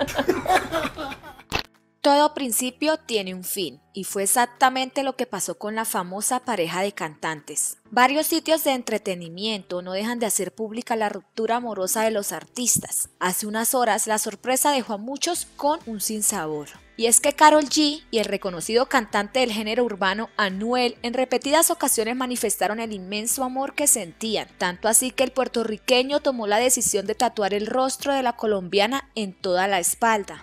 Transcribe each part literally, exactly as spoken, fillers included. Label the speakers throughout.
Speaker 1: Todo principio tiene un fin, y fue exactamente lo que pasó con la famosa pareja de cantantes. Varios sitios de entretenimiento no dejan de hacer pública la ruptura amorosa de los artistas. Hace unas horas la sorpresa dejó a muchos con un sinsabor. Y es que Karol G y el reconocido cantante del género urbano Anuel en repetidas ocasiones manifestaron el inmenso amor que sentían, tanto así que el puertorriqueño tomó la decisión de tatuar el rostro de la colombiana en toda la espalda.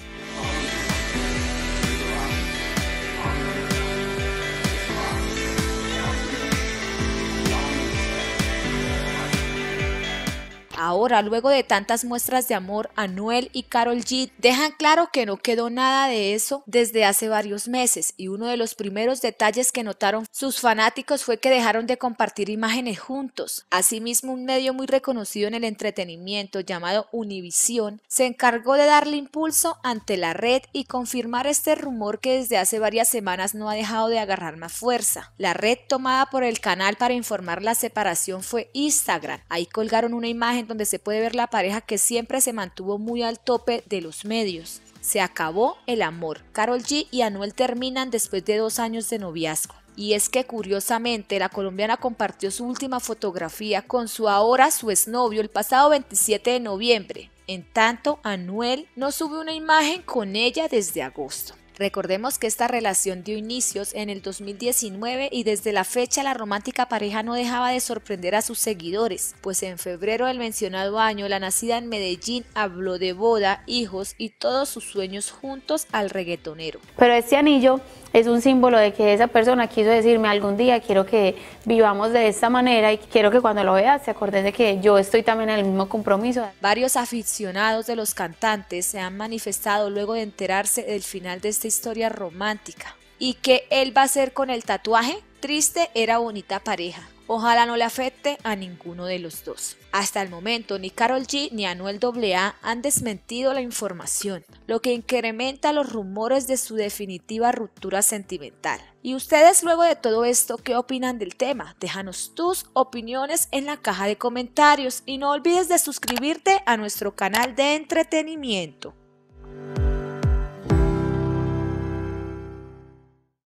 Speaker 1: Ahora, luego de tantas muestras de amor, Anuel y Karol G dejan claro que no quedó nada de eso desde hace varios meses, y uno de los primeros detalles que notaron sus fanáticos fue que dejaron de compartir imágenes juntos. Asimismo, un medio muy reconocido en el entretenimiento llamado Univisión se encargó de darle impulso ante la red y confirmar este rumor que desde hace varias semanas no ha dejado de agarrar más fuerza. La red tomada por el canal para informar la separación fue Instagram. Ahí colgaron una imagen donde se puede ver la pareja que siempre se mantuvo muy al tope de los medios. Se acabó el amor. Karol G y Anuel terminan después de dos años de noviazgo. Y es que curiosamente la colombiana compartió su última fotografía con su ahora su exnovio el pasado veintisiete de noviembre. En tanto, Anuel no sube una imagen con ella desde agosto. Recordemos que esta relación dio inicios en el dos mil diecinueve y desde la fecha la romántica pareja no dejaba de sorprender a sus seguidores, pues en febrero del mencionado año la nacida en Medellín habló de boda, hijos y todos sus sueños juntos al reggaetonero.
Speaker 2: Pero este anillo es un símbolo de que esa persona quiso decirme algún día quiero que vivamos de esta manera y quiero que cuando lo veas te acordes de que yo estoy también en el mismo compromiso.
Speaker 1: Varios aficionados de los cantantes se han manifestado luego de enterarse del final de esta historia romántica. ¿Y qué él va a hacer con el tatuaje? Triste era bonita pareja. Ojalá no le afecte a ninguno de los dos. Hasta el momento ni Karol G ni Anuel A A han desmentido la información, lo que incrementa los rumores de su definitiva ruptura sentimental. ¿Y ustedes luego de todo esto qué opinan del tema? Déjanos tus opiniones en la caja de comentarios y no olvides de suscribirte a nuestro canal de entretenimiento.